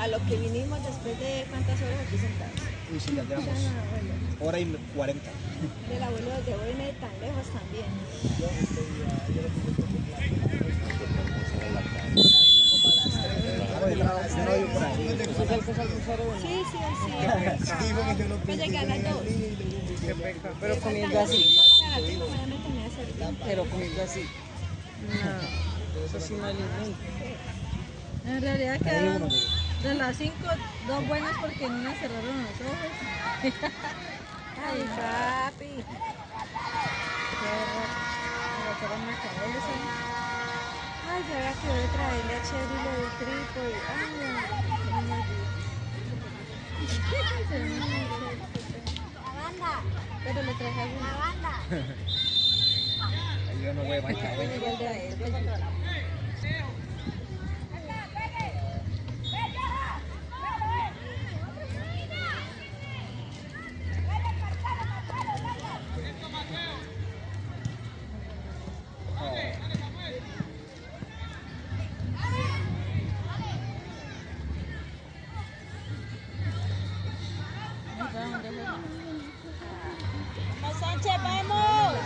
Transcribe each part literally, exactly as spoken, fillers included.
a lo que vinimos después de cuántas horas aquí sentados. Uy, sí, ya llevamos hora y cuarenta. Del abuelo de hoy me tan lejos también. Sí, sí, sí. Pues llegué a las dos. Pero comiendo así. Para las cinco ya me tenía cerca. Pero comiendo así. No, eso sí no alimenta. En realidad quedaron de las cinco, dos buenas porque en una cerraron los ojos. Ay, papi. Me agacharon la cabeza. Ay, ya había que voy a traerle a Cherry lo del tripo y... Ay, pero le traje a la banda. Ahí yo no voy a manchar. ¡Vamos, Sánchez, vamos!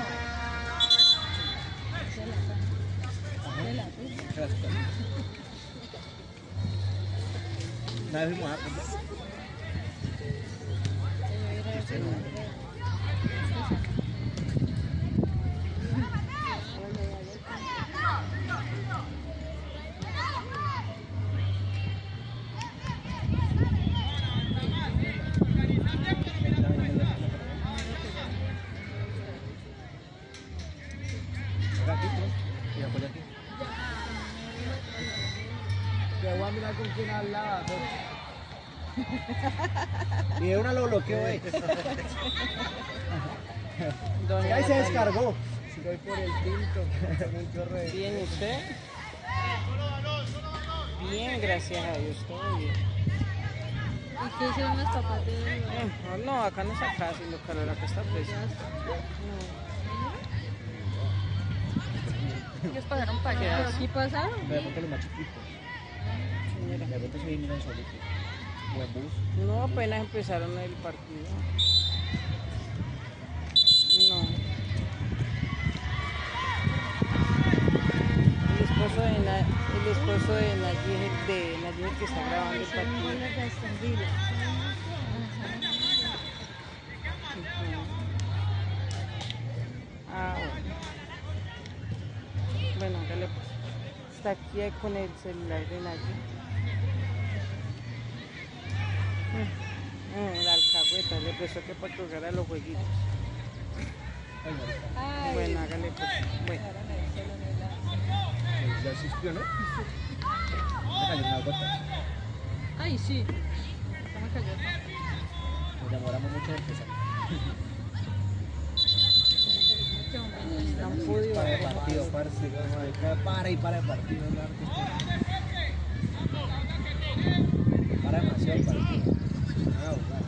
Nada, fuimos a con quién hablaba. Y de una lo bloqueó, eh. Ahí se descargó. Si voy por el tinto. ¿Bien usted? Bien, gracias a Dios, todo bien. ¿Y qué hicieron los papás de él? No, no, acá no está casi, lo calor acá está preso. Ellos pagaron para allá. ¿Pero aquí pasaron? De repente los más chiquitos. De repente se vinieron solitos. Buen bus. No, apenas empezaron el partido. No. El esposo de Na, el esposo de Nayib, de Nayib que está grabando el partido. Ah, bueno. Bueno, hágale pues. Está aquí con el celular de Nayib. Mm, la alcahueta, le prestó que para que jugara los jueguitos. Ay. Bueno, hágale pues. Bueno. Ya existió, ¿no? Me cayó una gota. Ay, sí. ¿Cómo cayó? Nos demoramos mucho en empezar. No han podido. Para el partido, parce. Para y para el partido. Para demasiado el partido. Ah, bueno.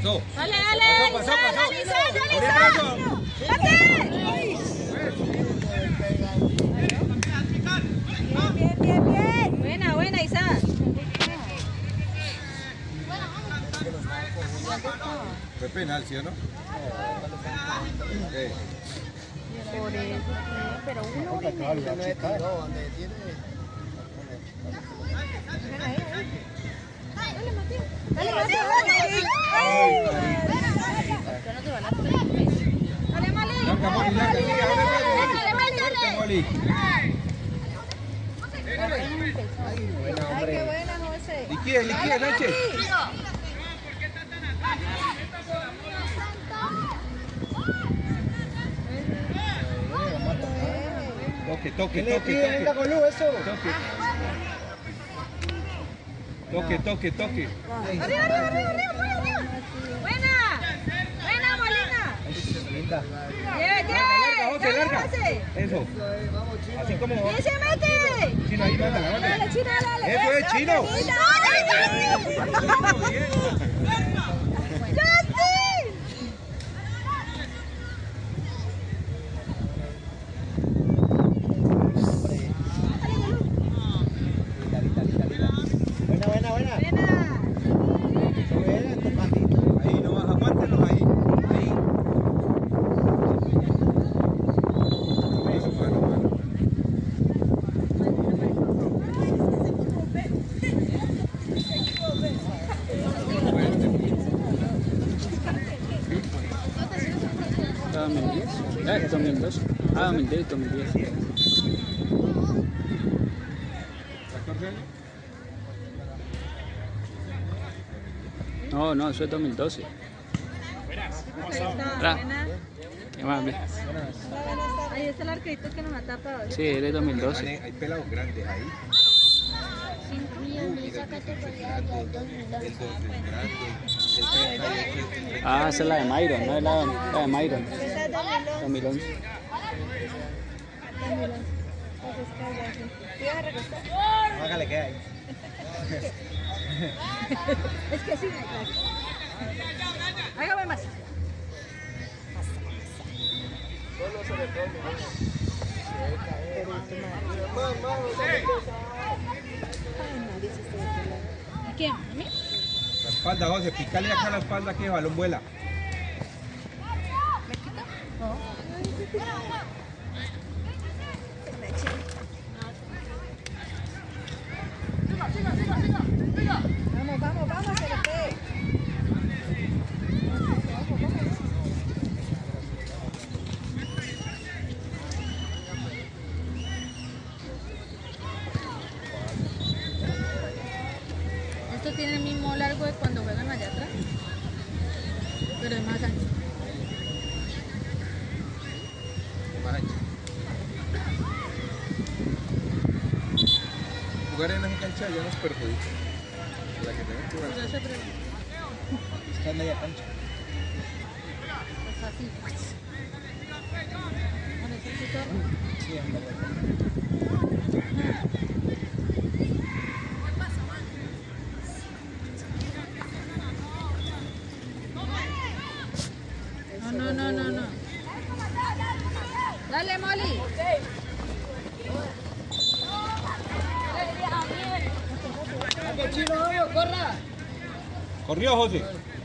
pasó. Dale, dale. Pasó, pasó, pasó. Dale, Isa, dale, Dale, Isa. dale. Bien, bien, bien. Buena, buena, Isa. Fue penal, ¿sí o no? Sí. Por eso, pero uno Claro, ya no es tiró, donde tiene. Dale, Mateo. Dale, Ay, Dale, Mali. larga, Moli, larga, sí, ahora Dale, Mali, fuerte, dale. Moli. Ay, qué buena, José. Liquide, liquide, Sánchez. Toque, toque, ¿Qué le toque, pide la toque. Golú eso? Toque. Toque, toque, toque. Arriba, arriba, arriba, arriba, arriba. Buena. Buena, Molina. Linda. Bien, bien. Larga, José, Dale, larga. José. Eso. Así como. ¿Quién se mete? Chino, ahí, mándala, mándala. Dale, China, dale. Eso es, Chino. Linda, linda, linda, linda. Buena, buena, buena. Buena. Buena, Tomásito. Ahí, no más, aguántenos ahí. Ahí. Eso, mano, mano. dos mil diez, eh, dos mil dos, ah, dos mil diez, dos mil diez. ¿catorce años? No, no, eso es dos mil doce. Tra. Buena. ¿Qué más? Ve? Ahí está el arquito que nos ha tapado. Sí, él es dos mil doce. Hay pelados grandes ahí. Mira, el dos es grande, el dos es grande, el treinta y ocho es grande. Ah, esa es la de Myron, no es la, la de Myron. Esa es dos mil once. dos mil once. dos mil once. Entonces, cállate. ¿Te ibas a recostar? Hágale que hay. Es que sí. Hágame más. ¿A quién? ¿A mí? La espalda, José, pícale acá la espalda que el balón vuela. Vamos, vamos, vamos, Cerepe. Esto tiene el mismo largo de cuando juegan allá atrás, pero es más ancho. Más ancho. Jugar en esa cancha ya nos perjudica. La que tenemos que Pero jugar. eso pero Está en media cancha. es así. Con ese chitorro. Sí, en media cancha. No, no, no, no, no. Dale, Molly. Corrió, José.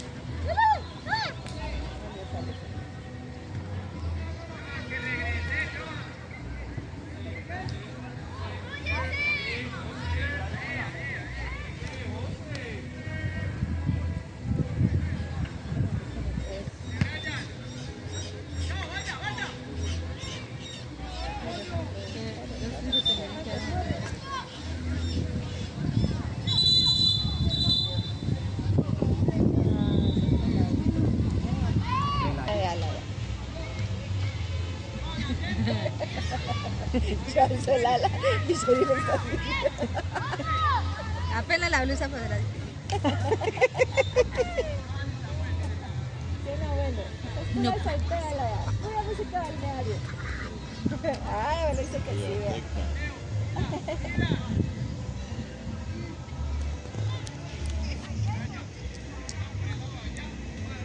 Ya hizo Lala y soy directa. Apela la blusa para atrás. Qué bueno. No. No. Saltéala. Una música balneario. Ay, bueno, dice que sí. vea.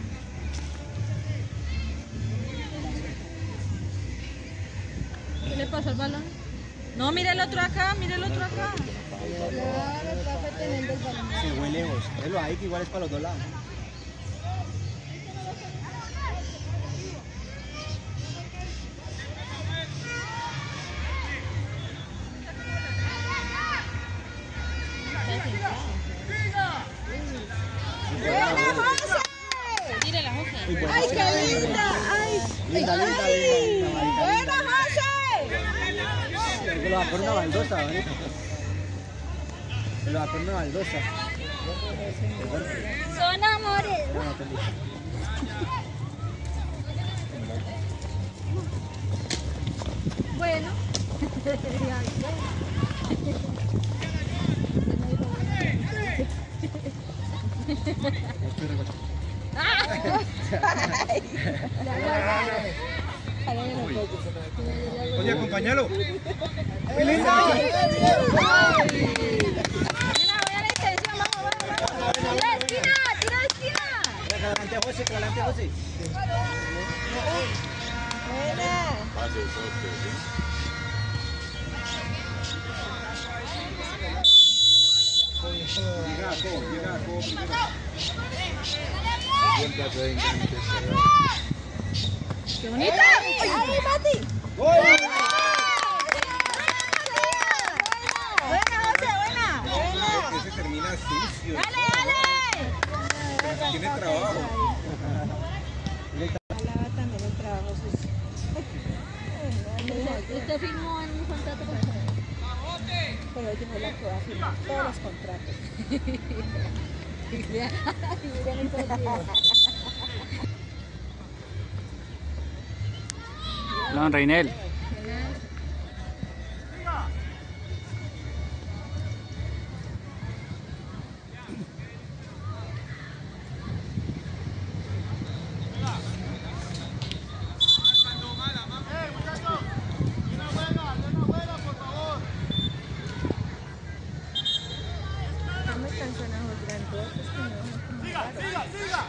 mire el otro acá, mire el otro acá. Claro, está teniendo el balón. Se fue lejos. Déjalo ahí que igual es para los dos lados. Tírela, José. ¡Ay, qué linda! ¡Ay! Linda, linda, linda, linda, marica. ¡Buena, José! Se lo va a poner una baldosa, bonito. Se lo va a poner una baldosa. Son amores. No, no, estoy listo. Bueno. Oye, acompáñalo. Buena, buena intención, vamos, vamos, vamos. Tira de esquina, tira de esquina. Adelante, José, adelante, José. Buena. Llega, go, llega, go. ¡Qué bonita! ¡Ay, Mati! ¡Gol! Buena, José, buena. Buena. Que se termina sucio. Dale, dale. Tiene trabajo. Alaba también el trabajo sucio. Usted firmó en un contrato con nosotros. Pero ella es la que va a firmar todos los contratos. Don Reinel. Estamos cancionados grandes. ¡Siga, siga, siga!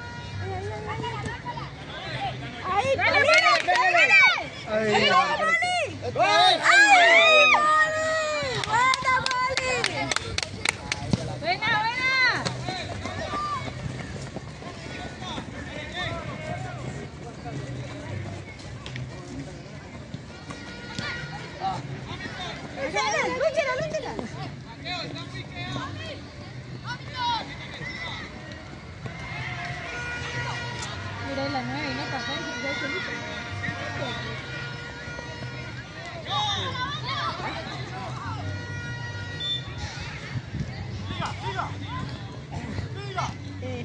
¡Ay, dale, dale, dale! ¡Ay, Mali! ¡Ay, Mali! ¡Buena, Mali! ¡Buena, buena! ¡Lúchela, lúchela! Mira la nueve, viene para acá y ya se listo. Eh.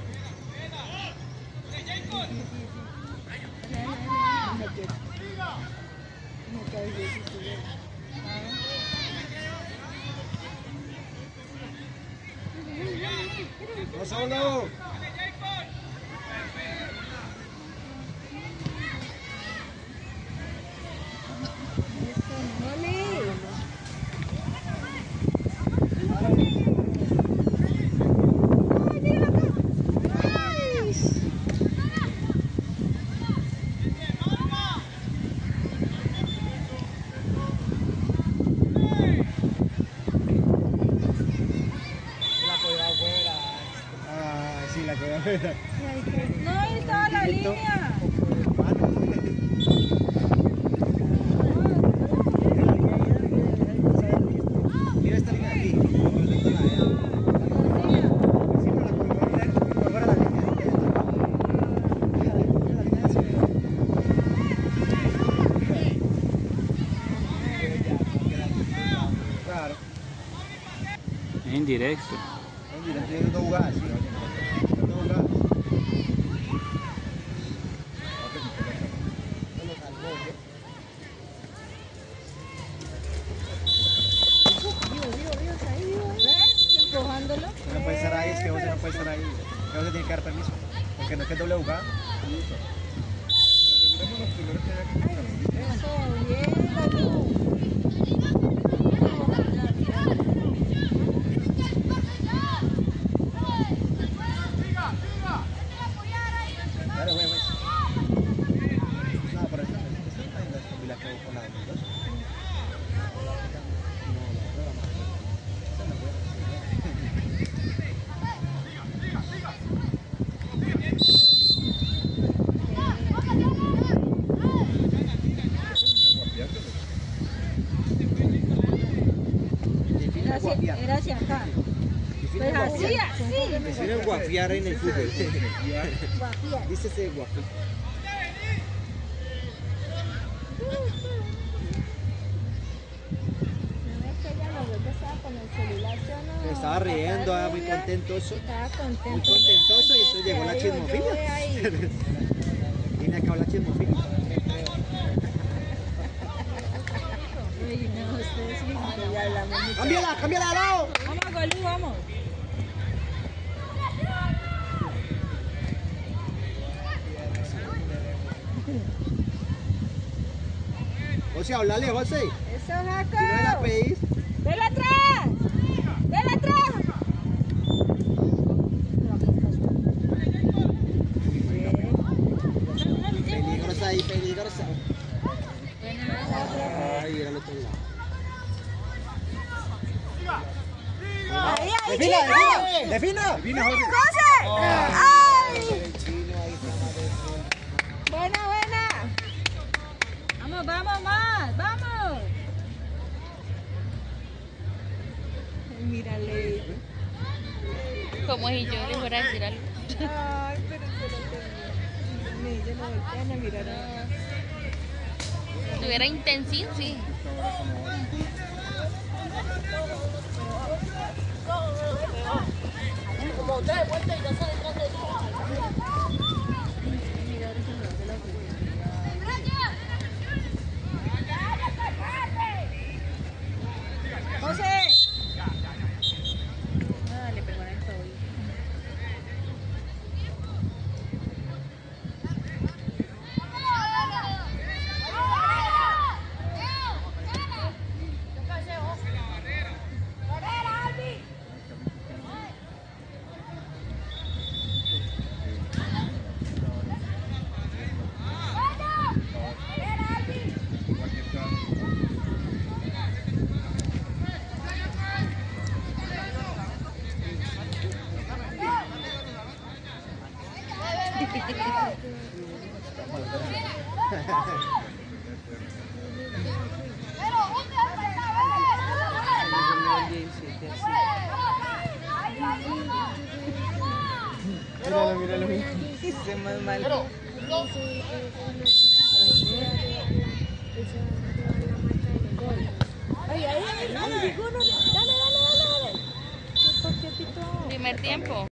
¡No solo! Ah, sí, la que va a ver. No, ahí estaba la línea. Mira esta línea de aquí. Claro. Es indirecto. Mira, tiene dos jugadas, sí, ¿no? Dos jugadas. ¿Ves? Empujándolo. No puede estar ahí, es que José no puede estar ahí. Que José tiene que dar permiso. Porque no es que es doble jugada. Eso, bien, Dani. Dale, güey, güey. No, por eso. La que con la dos. guafiar. era hacia acá. Pues así, así. Definen guafiar en el fútbol. Guafiar. Dícese guafiar. Se estaba riendo, ah, muy contentoso. Estaba contento. Muy contentoso y entonces llegó la chismofilia. Viene acá la chismofilia. Uy, no, ustedes sí, ya hablamos mucho. ¡Cámbiala, cámbiala de lado! Vamos, Golú, vamos. José, hablale, José. Eso, Jaco. Si no me la pedís. ¡Dele atrás! ¡Dele atrás! Peligrosa ahí, peligrosa. Ay, era al otro lado. Ahí, ahí, ¡Defina, chico. defina! ¡Defina! ¡Defina, José! ¡José! ¡Ay! Buena, buena. Vamos, vamos más, vamos. Mírale. Como si yo le fuera a decir algo. Ay, pero se lo tengo. No voltean a mirar. Estuviera intensín, sí. José. Ah, le pegó en el tobillo. Míralo, míralo, míralo. Ese más mal. Ay, ay, ay, ay, ninguno. Dale, dale, dale, dale. ¿Por qué, Tito? Primer tiempo.